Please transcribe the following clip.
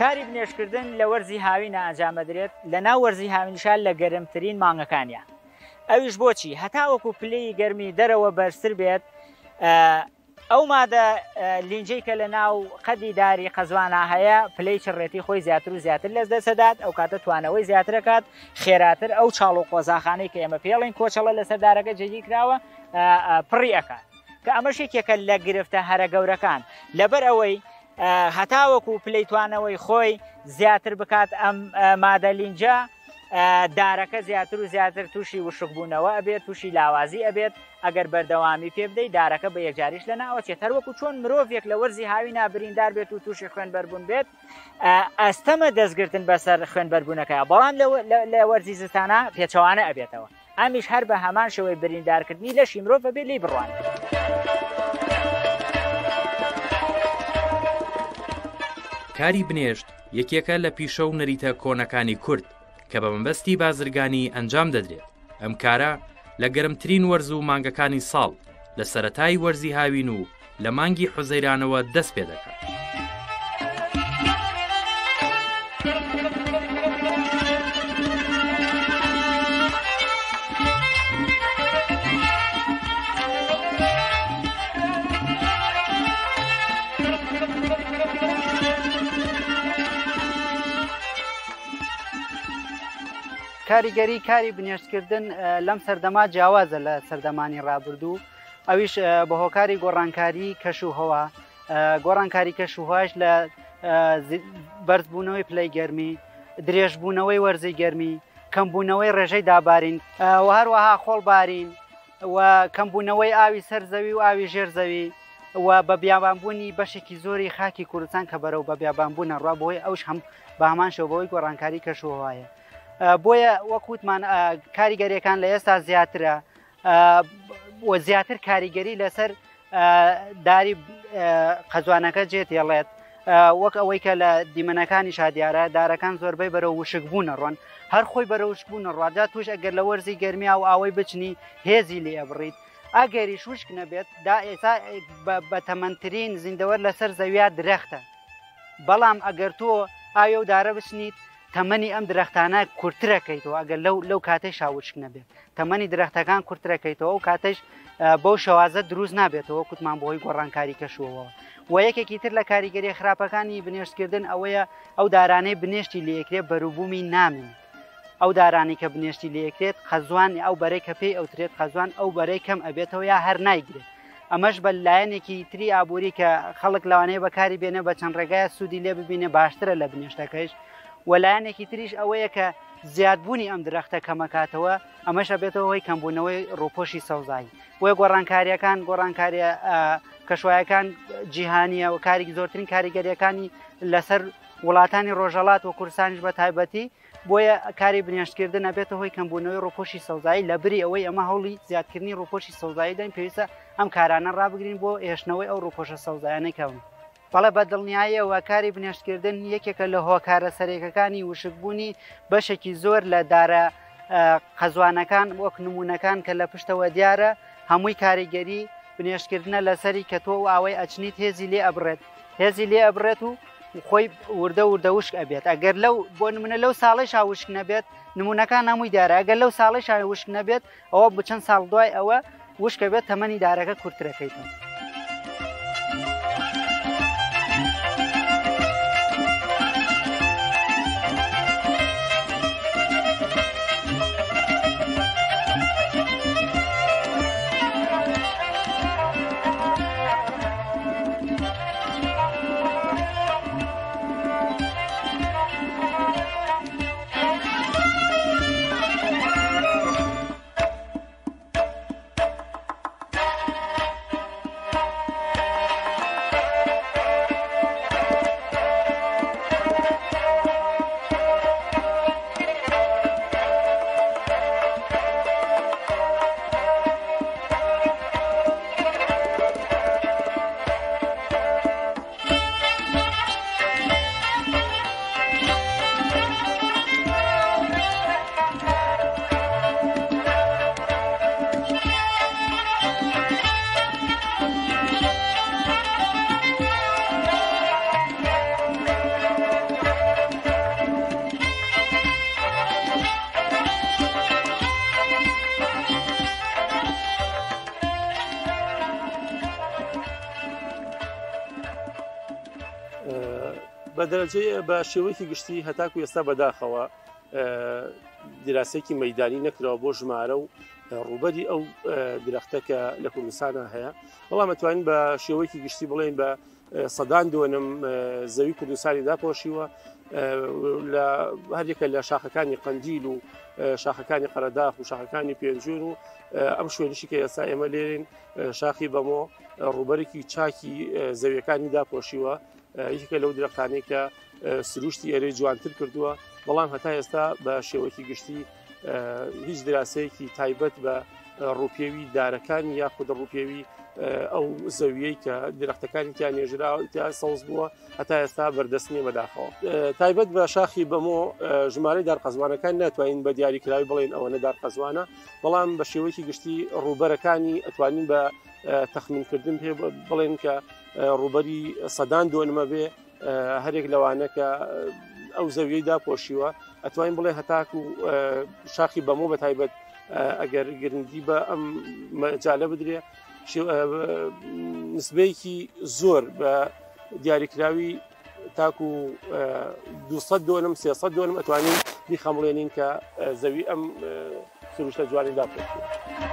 کاری بنێشکردن لە وەرزی هاوینە ئەنجامەدرێت لە ناو وەرزی هاوینشان لە گەرمترین مانگەکانیان. ئەویش بۆچی هەتاوەکو پلەی گەرمی دەرەوە بەرزتر بێت ئەو مادە لینجەی کە لە ناو قەدی داری قەزوانە هەیە پلەی چڕێتی خۆی زیاتر و زیاتر لەس دەسەدات ئەو کاتە توانەوەی زیاترەکات خێراتر ئەو چاڵ و قۆزاخانەی کە ئێمە پێڵین کۆچەڵە لەسەر دارەکە جێگی کراوە پڕی ئەکات کە ئەمە شێکێکە لە گرفتە هەرە گەورەکان لەبەر ئەوەی هەتاوەکو پلەی توانەوەی خۆی زیاتر بکات ئەم مادە لینجە دارەکە زیاتر و زیاتر تووشی وشکبوونەوە ئەبێت تووشی لاوازی ئەبێت ئەگەر بەردەوامی پێ بدەیت دارەکە بە یەکجاریش لە ناوەچێت هەروەکو چۆن مرۆڤێک لە وەرزی هاوی نابریندار بێت و تووشی خوێنبەربوون بێت ئەستەمە دەستگرتن بەسەر خوێنبەربوونەکەی بەڵام لە وەرزی زستانە پێچەوانە ئەبێتەوە ئەمیش هەر بە هەمان شێوەی بریندارکردنی لەشی مرۆڤ بێت لی بڕوان. کاری بنێشت یەکێکە لە پیشە و نەریتە کۆنەکانی کورد کە بە مەبەستی بازرگانی ئەنجام دەدرێت. ئەم کارە لە گەرمترین وەرز و مانگەکانی ساڵ لە سەرەتای وەرزی هاوین و لە مانگی حوزەیرانەوە دەست پێ دەکات. کاریگەری کاری بنێشتکردن لەم سەردەما جیاوازە لە سەردەمانی ڕابردوو ئەویش بە هۆکاری گۆڕانکاری کەشوهەوە گۆڕانکاری کەشوهۆش لە بەرزبوونەوەی پلەی گەرمی درێژبوونەوەی وەرزی گەرمی کەمبوونەوەی ڕێژەی دابارین و هەروەها خۆڵبارین و کەمبوونەوەی ئاوی سەر زەوی و ئاوی ژێر زەوی و بە بیابانبوونی بەشێکی زۆری خاکی کوردستان کە بەرەو بە بیابانبوونە ڕوا بۆی ئەوش هەم بە هەمان شێوەوەی گۆڕانکاری کەشوهەوەیە. بۆیە وەکوتمان کاریگەریەکان لە ئێستا زیاترە و زیاتر کاریگەری لەسەر داری قەزوانەکە جێتێڵێت وەک ئەوەی کە لە دیمەنەکانی شادیارە دارەکان زۆربەی بەرەو وشکبوونە ڕۆن هەر خۆی بەرە وشکبوونە ڕواجا توش ئەگەر لە وەرزی گەرمیا و ئاوەی بچنی هێزی لێ ئەبڕیت ئەگەری شوشک نەبێت دا ئێستا بە تەمەنترین زیندەوەر لەسەر زەویا درەختە بەڵام ئەگەر تۆ ئاوێ و دارە بچنیت تەمەنی ئەم درەختانە کورتترەکەیتەوە ئەگەر لەو کاتەی شاوشک نەبێت تەمەنی درەختەکان کورتترەکەیتەوە و کاتەش بەو شەوازە دروست نابێتەوە کوتمان بۆی گۆڕانکاری کەشوەوە و یەکێکی تر لە کاریگەری خراپەکانی بنێشتکردن ئەوەیە ئەو دارانەی بنێشتی لەیەکرێت بەروبوومی نامن ئەو دارانی کە بنێشتی لەیەکرێت خەزوان ئەو بەرەی کە پێی ئەوترێت خەزوان ئەو بەرەی کەم ئەبێتەوە یا هەر نایگرێت ئەمەش بە لایەنێکی تری ئابووری کە خەڵک لەوانەیە بەکاری بێنە بە چەند ڕێگایە سوودی لێ ببینێ باشترە لە بنێشتەکەیش وەلایەنێکی تریش ئەوەیە کە زیادبوونی ئەم درەختە کەمەکاتەوە ئەمەشە بێتەوە هۆی کەمبوونەوەی ڕووپۆشی سەوزایی وێ گۆڕانکاریەکان گۆڕانکاریە کەشوایەکان جیهانیە و کاری زۆرترین کاریگەریەکانی لەسەر وڵاتانی ڕۆژهەڵات و کوردستانیش بە تایبەتی بۆیە کاری بنێشتکردن ئەبێتە هۆی کەمبوونەوەی ڕووپۆشی سەوزایی لە بری ئەوەی ئەمە هەوڵی زیادکردنی ڕووپۆشی سەوزایی دەین پێویستە ئەم کارانە ڕابگرین بۆ هێشتنەوەی ئەو ڕووپۆشە سەوزایانەکەون بەڵێ بە دڵنیاییەوە کاری بنێشتکردن یەکێکە لە هۆکارە سەرێکەکانی وشکبوونی بەشێکی زۆر لە دارە قەزوانەکان وەک نمونونەکان کە لە پشتەوە دیارە هەمووی کاریگەری بنێشتکردنە لەسەری کە تۆ و ئاوەی ئەچنیت هێزی لێ ئەبرێت هێزی لێ ئەبرێت و خۆی وردە وشک ئەبێت ئەگەر لەو بۆ نمونە لەو ساڵی شاوشک نەبێت نمونونەکان هەمووی دارە ئەگەر لەو ساڵی شاوشک نەبێت ئەوە بچەند ساڵ دوای ئەوە وشکە بێت تەمەنی دارەکە کورتترەکەیتەوە. بە دەرەجەی بە شێوەیەکی گشتی هەتاکو ئێستا بەداخەوە دراسەیەکی مەیدانی نەکرەوە بۆ ژمارە و ڕووبەری ئەو درەختەکە لە کوردستانە هەیە بەڵام ئەتوانین بە شێوەیەکی گشتی بڵێن بە سەدان دووەنم زەوی کوردستانی داپۆشیوە لە هەرێکە لە شاخەکانی قەندیل و شاخەکانی قەرەداخ و شاخەکانی پێنجون و ئەم شوێنشی کە ئێستا ئێمە لێرین شاخی بەمۆ ڕووبەرێکی چاکی زەویەکانی داپۆشیوە یەکێکە لەو درەختانەی کە سروشتی ئێرەی جوانتر کردووە بەڵام هەتا ئێستا بە شێوەیەکی گشتی هیچ دراسەیەکی تایبەت بە ڕووپێوی دارەکانی یاخود ڕووپێوی ئەو زەویەی کە درەختەکانی تیان نێژرا سەوز بووە هەتا ئێستا بەردەستنیە بەداخەوە تایبەت بە شاخی بەمۆ ژمارەی دارقەزوانەکان ناتوانین بە دیاریکراوی بڵێن ئەوەنە دارقەزوانە بەڵام بە شێوەیەکی گشتی ڕووبەرەکانی ئەتوانین بە تەخمینکردن پێ بڵێن کە ڕووبەری سەدان دووەنمە بێ هەرێک لەوانە کە ئەو زەویەی داپۆشیوە ئەتوانین بڵێ هەتاکو شاخی بەمۆ بە تایبەت ئەگەر گرنگی بە ئەم مەجالە بدرێ نسبەیەکی زۆر بە دیاریکراوی تاکو 200 دووەنم 300 دووەنم ئەتوانین بیخەمڵێنین کە زەوی ئەم سروشتە جوانی داپۆشیوە.